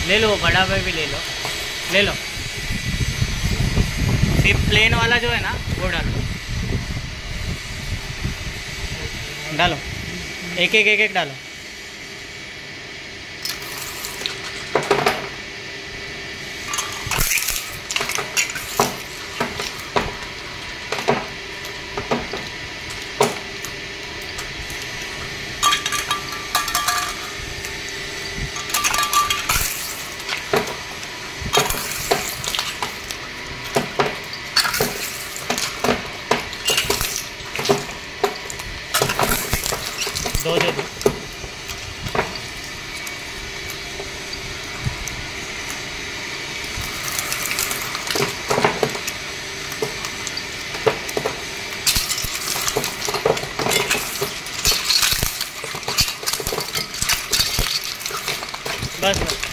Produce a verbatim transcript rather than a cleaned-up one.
ले लो, बड़ा पे भी ले लो, ले लो। सिर्फ प्लेन वाला जो है ना वो डालो, डालो, एक एक एक एक डालो। दो दे दो। बस बस।